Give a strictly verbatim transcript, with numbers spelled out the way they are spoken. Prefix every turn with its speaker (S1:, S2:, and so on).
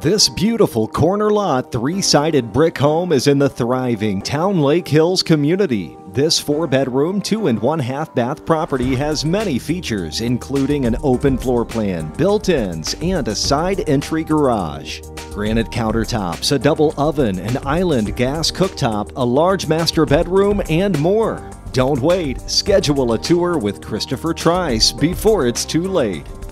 S1: This beautiful corner lot three-sided brick home is in the thriving Towne Lake Hills community. This four-bedroom, two and one-half bath property has many features, including an open floor plan, built-ins, and a side entry garage. Granite countertops, a double oven, an island gas cooktop, a large master bedroom, and more. Don't wait. Schedule a tour with Christopher Trice before it's too late.